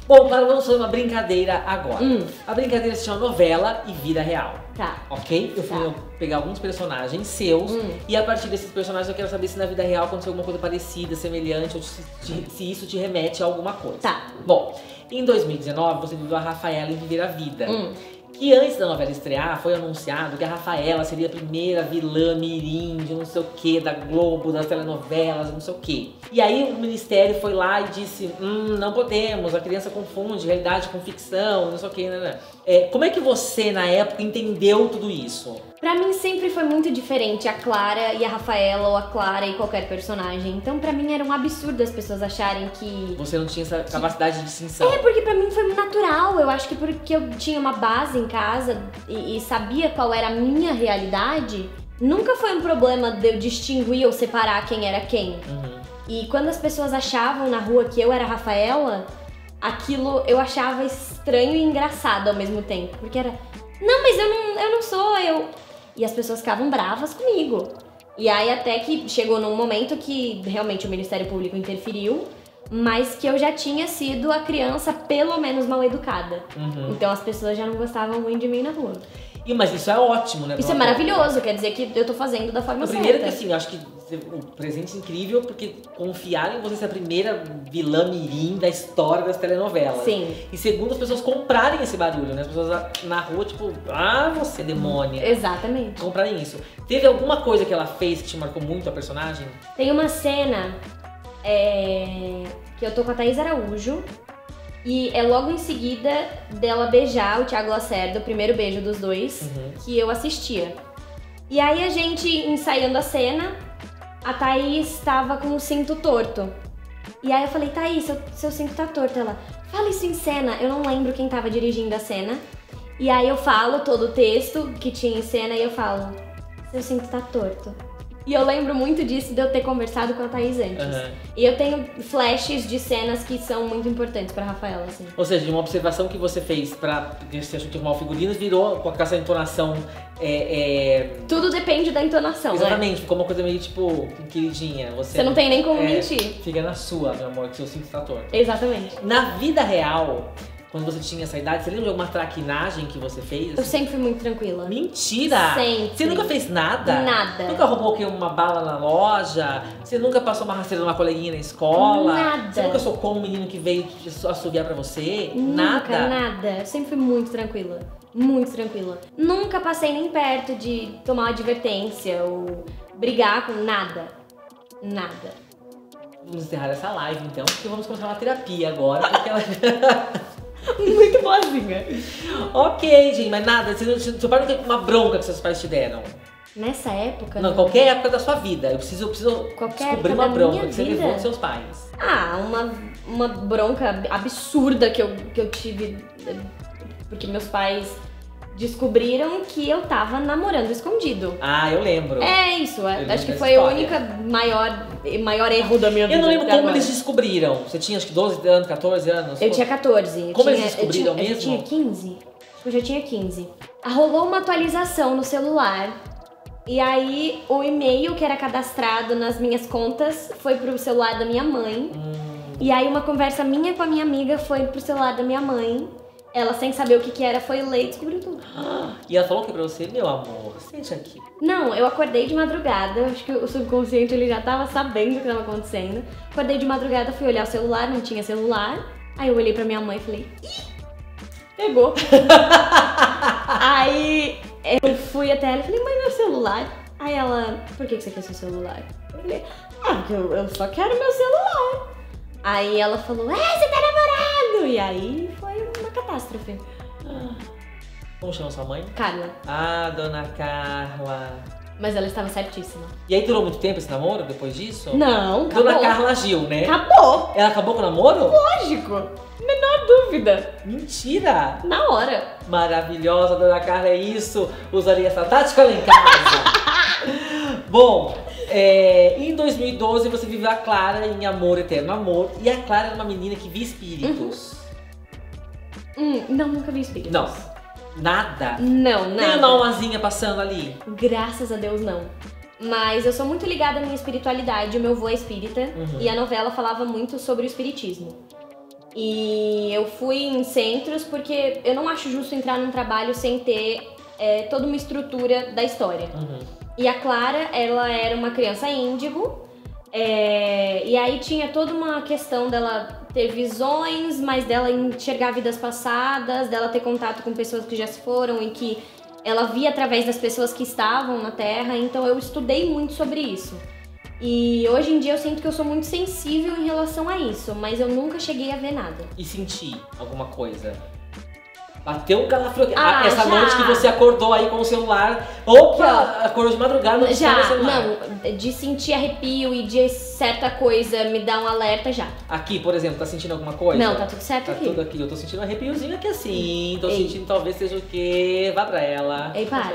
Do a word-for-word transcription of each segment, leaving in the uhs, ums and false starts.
Bom, Clara, vamos fazer uma brincadeira agora. Hum. A brincadeira se chama novela e vida real. Tá. Ok? Eu fui Tá. pegar alguns personagens seus Hum. e a partir desses personagens eu quero saber se na vida real aconteceu alguma coisa parecida, semelhante, ou se, te- se isso te remete a alguma coisa. Tá. Bom, em dois mil e dezenove você viveu a Rafaela em Viver a Vida. Hum. Que antes da novela estrear, foi anunciado que a Rafaela seria a primeira vilã mirim de não sei o que, da Globo, das telenovelas, não sei o que. E aí o Ministério foi lá e disse, hum, não podemos, a criança confunde realidade com ficção, não sei o que, né? É, como é que você, na época, entendeu tudo isso? Pra mim sempre foi muito diferente a Clara e a Rafaela, ou a Clara e qualquer personagem. Então pra mim era um absurdo as pessoas acharem que... Você não tinha essa capacidade de distinção. É, porque pra mim foi natural. Eu acho que porque eu tinha uma base em casa e, e sabia qual era a minha realidade, nunca foi um problema de eu distinguir ou separar quem era quem. Uhum. E quando as pessoas achavam na rua que eu era a Rafaela, aquilo eu achava estranho e engraçado ao mesmo tempo. Porque era, não, mas eu não, eu não sou, eu... E as pessoas ficavam bravas comigo. E aí até que chegou num momento que realmente o Ministério Público interferiu, mas que eu já tinha sido a criança pelo menos mal educada. Uhum. Então as pessoas já não gostavam muito de mim na rua. E, mas isso é ótimo, né? Isso é maravilhoso, quer dizer que eu tô fazendo da forma certa. Primeiro que assim, eu acho que um presente incrível, porque confiaram em você ser a primeira vilã mirim da história das telenovelas. Sim. E segundo, as pessoas comprarem esse barulho, né? As pessoas na rua, tipo, ah, você demônia. Exatamente. Comprarem isso. Teve alguma coisa que ela fez que te marcou muito a personagem? Tem uma cena é, que eu tô com a Thaís Araújo e é logo em seguida dela beijar o Thiago Lacerda, o primeiro beijo dos dois, Uhum. que eu assistia. E aí a gente ensaiando a cena, a Thaís estava com o cinto torto. E aí eu falei, Thaís, seu, seu cinto tá torto. Ela, fala isso em cena. Eu não lembro quem tava dirigindo a cena. E aí eu falo todo o texto que tinha em cena e eu falo, seu cinto tá torto. E eu lembro muito disso de eu ter conversado com a Thaís antes. Uhum. E eu tenho flashes de cenas que são muito importantes pra Rafaela, assim. Ou seja, de uma observação que você fez pra você achou que arrumar o figurino, virou com essa entonação. É, é... Tudo depende da entonação, Exatamente, né? ficou uma coisa meio tipo, queridinha. Você, Você não tem nem como é, mentir. Fica na sua, meu amor, que seu cinto tá torto. Exatamente. Na vida real, quando você tinha essa idade, você lembra de alguma traquinagem que você fez? Eu sempre fui muito tranquila. Mentira! Sempre. Você nunca fez nada? Nada. Nunca roubou aqui uma bala na loja? Você nunca passou uma rasteira numa coleguinha na escola? Nada. Você nunca socou um menino que veio te assoviar pra você? Nunca, nada? nada. Eu sempre fui muito tranquila. Muito tranquila. Nunca passei nem perto de tomar uma advertência ou brigar com nada. Nada. Vamos encerrar essa live então, porque vamos começar uma terapia agora, porque ela... Muito boazinha. Ok, gente, mas nada, você não, seu pai não tem uma bronca que seus pais te deram? Nessa época... Não, qualquer época da sua vida. Eu preciso, eu preciso Qualquer descobrir época uma da bronca minha que você vida? levou dos seus pais. Ah, uma, uma bronca absurda que eu, que eu tive, porque meus pais descobriram que eu tava namorando escondido. Ah, eu lembro. É isso, é, lembro acho que dessa foi história. a única maior, maior erro da minha vida. Eu não lembro até como agora. eles descobriram. Você tinha acho que doze anos, quatorze anos? Eu tinha quatorze. eu Como tinha, eles descobriram eu tinha, mesmo? Eu já tinha quinze. Acho que eu já tinha quinze. Rolou uma atualização no celular. E aí, o e-mail que era cadastrado nas minhas contas foi pro celular da minha mãe. Hum. E aí, uma conversa minha com a minha amiga foi pro celular da minha mãe. Ela, sem saber o que que era, foi ler e descobriu tudo. E ela falou que pra você, meu amor, sente aqui. Não, eu acordei de madrugada. Acho que o subconsciente ele já tava sabendo o que tava acontecendo. Acordei de madrugada, fui olhar o celular, não tinha celular. Aí eu olhei pra minha mãe e falei, ih, pegou. Aí eu fui até ela e falei, mãe, meu celular. Aí ela, por que que você quer seu celular? Eu falei, ah, porque eu, eu só quero meu celular. Aí ela falou, é, você tá namorando. E aí foi uma catástrofe. Como chama sua mãe? Carla. Ah, dona Carla. Mas ela estava certíssima. E aí durou muito tempo esse namoro depois disso? Não, acabou. Dona Carla Gil, né? Acabou. Ela acabou com o namoro? Lógico. Menor dúvida. Mentira! Na hora. Maravilhosa, dona Carla, é isso. Usaria essa tática lá em casa. Bom, é, em dois mil e doze você viveu a Clara em Amor, Eterno Amor. E a Clara era uma menina que via espíritos. Hum, não, nunca vi espírito. Não, nada. Não, Nem nada. uma almazinha passando ali. Graças a Deus, não. Mas eu sou muito ligada à minha espiritualidade, o meu avô é espírita. Uhum. E a novela falava muito sobre o espiritismo. E eu fui em centros porque eu não acho justo entrar num trabalho sem ter é, toda uma estrutura da história. Uhum. E a Clara, ela era uma criança índigo, é, e aí tinha toda uma questão dela ter visões, mas dela enxergar vidas passadas, dela ter contato com pessoas que já se foram e que ela via através das pessoas que estavam na Terra, então eu estudei muito sobre isso. E hoje em dia eu sinto que eu sou muito sensível em relação a isso, mas eu nunca cheguei a ver nada. E sentir alguma coisa? Bateu um calafrio aqui. Ah, Ah, essa já. noite que você acordou aí com o celular. Opa! Já. Acordou de madrugada no Já, celular. não, de sentir arrepio e de certa coisa me dar um alerta já. Aqui, por exemplo, tá sentindo alguma coisa? Não, tá tudo certo Tá aqui. tudo aqui. Eu tô sentindo um arrepiozinho aqui assim. Tô Ei. sentindo talvez seja o quê? Vá pra ela. Ei, para.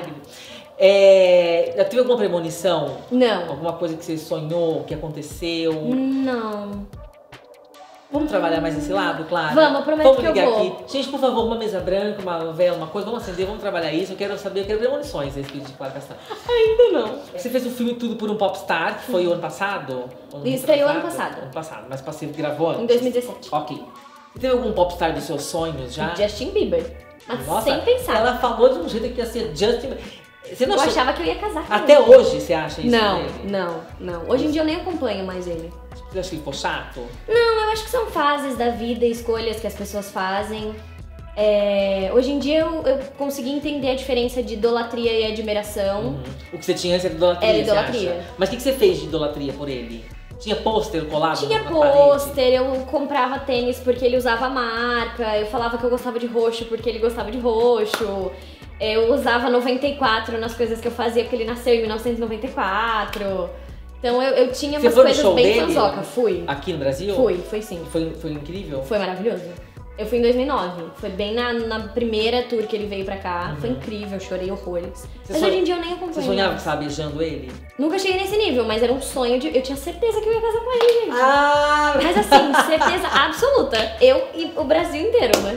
É, já teve alguma premonição? Não. Alguma coisa que você sonhou, que aconteceu? Não. Vamos trabalhar mais esse lado, claro? Vamos, eu prometo vamos que eu ligar vou. aqui. Gente, por favor, uma mesa branca, uma vela, uma coisa, vamos acender, vamos trabalhar isso. Eu quero saber, eu quero premonições nesse vídeo de Clara Castanho. Ainda não. Você fez um filme Tudo por um Popstar, que foi o ano passado? Ano Estreou ano retrasado? passado. Ano passado, mas você gravou antes? Em dois mil e dezessete. Ok. Você teve algum popstar dos seus sonhos já? Justin Bieber. Mas Nossa, sem pensar. ela falou de um jeito que ia ser Justin Bieber. Você não Eu achou- achava que eu ia casar com Até ele. hoje você acha isso Não, dele? não, não. Hoje em dia eu nem acompanho mais ele. Você acha que ele ficou chato? Não, eu acho que são fases da vida, escolhas que as pessoas fazem. É, hoje em dia eu, eu consegui entender a diferença de idolatria e admiração. Uhum. O que você tinha antes era idolatria, Era você idolatria. acha? Mas o que que você fez de idolatria por ele? Tinha pôster colado Tinha na parede? pôster, eu comprava tênis porque ele usava marca, eu falava que eu gostava de roxo porque ele gostava de roxo. Eu usava noventa e quatro nas coisas que eu fazia porque ele nasceu em mil novecentos e noventa e quatro. Então eu, eu tinha Você umas foi no coisas show bem dele? fanzoca. Fui. Aqui no Brasil? Fui, foi sim. Foi, foi incrível? Foi maravilhoso. Eu fui em dois mil e nove. Foi bem na, na primeira tour que ele veio pra cá. Uhum. Foi incrível, chorei horrores. Você Mas sonha- hoje em dia eu nem acompanho. Você sonhava que mais. estava beijando ele? Nunca cheguei nesse nível, mas era um sonho de... Eu tinha certeza que eu ia casar com ele, gente. Ah! Mas assim, certeza absoluta. Eu e o Brasil inteiro, né?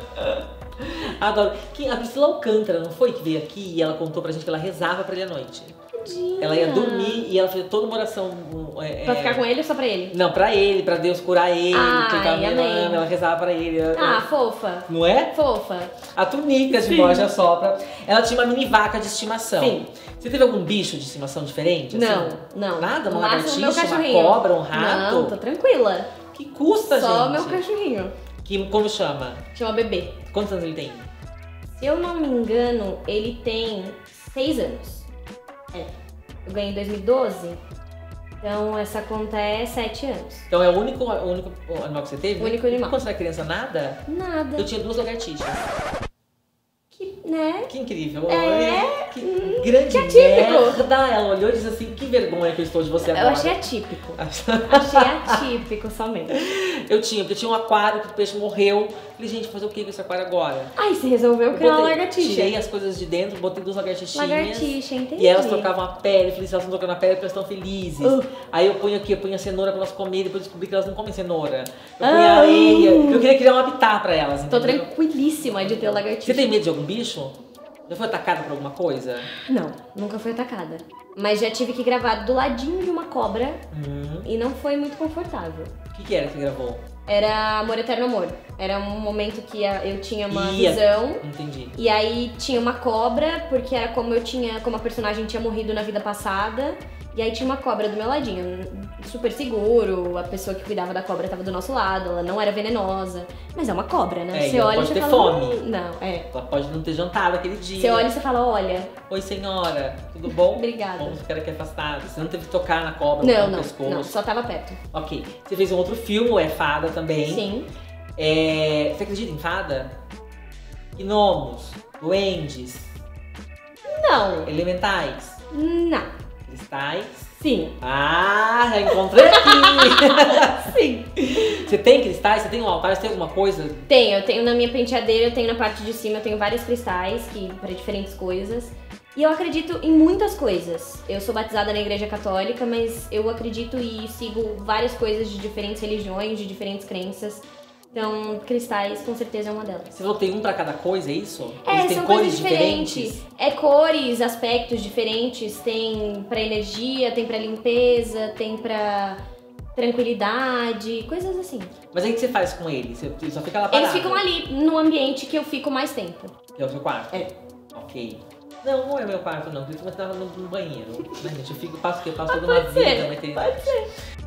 Adoro. Que- A Priscila Alcântara, não foi? Que veio aqui e ela contou pra gente que ela rezava pra ele à noite. Tadinha. Ela ia dormir e ela fez toda uma oração. É, Pra ficar com ele ou só pra ele? Não, pra ele, pra Deus curar ele, Ai, que ele tava meio amém. lama, ela rezava pra ele. Ah, fofa. Não é? Fofa. A túnica de Borja Sopra. Ela tinha uma mini vaca de estimação. Sim. Você teve algum bicho de estimação diferente? assim? Não, não. Nada? Uma No máximo, meu lagartixa, uma cachorrinho. cobra, um rato? Não, tô tranquila. Que custa, Só gente? meu cachorrinho. Que, como chama? Chama Bebê. Quantos anos ele tem? Se eu não me engano, ele tem seis anos. É. Eu ganhei em dois mil e doze. Então essa conta é sete anos. Então é o único, o único animal que você teve? O único animal. Quando você era criança, nada? Nada. Eu tinha duas lagartixas. Que, né? Que incrível. É? Olha, que grande que atípico. merda. Ela olhou e disse assim, que vergonha que eu estou de você Eu agora. achei atípico. Achei atípico somente. Eu tinha, porque eu tinha um aquário que o peixe morreu. Falei, gente, fazer o que com esse aquário agora? Aí você resolveu Eu criar uma botei- lagartixa. Tirei as coisas de dentro, botei duas lagartixinhas. Lagartixa, entendi. E elas trocavam a pele. Falei, se elas não trocando a pele, porque elas estão felizes. Uh. Aí eu ponho aqui, eu ponho a cenoura pra elas comerem. Depois descobri que elas não comem cenoura. Eu Ah. ponho areia. Eu queria criar um habitat pra elas, Tô entendeu? tranquilíssima de ter lagartixa. Você tem medo de algum bicho? Já foi atacada por alguma coisa? Não, nunca fui atacada. Mas já tive que gravar do ladinho de uma cobra Hum. e não foi muito confortável. O que, que era que gravou? Era Amor Eterno Amor. Era um momento que a- eu tinha uma Ia. visão. Entendi. E aí tinha uma cobra, porque era como eu tinha, como a personagem tinha morrido na vida passada. E aí tinha uma cobra do meu ladinho, super seguro, a pessoa que cuidava da cobra tava do nosso lado, ela não era venenosa. Mas é uma cobra, né? É, e você ela olha pode e você ter fala, fome. "Hum, não, é. Ela pode não ter jantado aquele dia. Você olha e você fala, olha, Oi, senhora, tudo bom? Obrigada. Bom, você quer aqui afastado. Você não teve que tocar na cobra não, no não, pescoço. não, só tava perto. Ok. Você fez um outro filme, o É Fada também. Sim. É... Você acredita em fada? Gnomos, duendes, Não, elementais, não. cristais. Sim. Ah, já encontrei aqui! Sim. Você tem cristais? Você tem um altar? Você tem alguma coisa? Tenho, eu tenho na minha penteadeira, eu tenho na parte de cima, eu tenho vários cristais que para diferentes coisas. E eu acredito em muitas coisas. Eu sou batizada na igreja católica, mas eu acredito e sigo várias coisas de diferentes religiões, de diferentes crenças. Então, cristais com certeza é uma delas. Você falou que tem um pra cada coisa, é isso? É, Eles têm são cores coisas diferentes. diferentes? É cores, aspectos diferentes. Tem pra energia, tem pra limpeza, tem pra tranquilidade, coisas assim. Mas aí o que você faz com ele? Você só fica lá parado? Eles ficam ali no ambiente que eu fico mais tempo. Que é o seu quarto? É. Ok. Não, não é meu quarto não, porque eu tava no, no banheiro. Né, gente? Eu fico, passo, eu passo Ah, toda uma pode vida, ser, uma eternidade. Pode ser.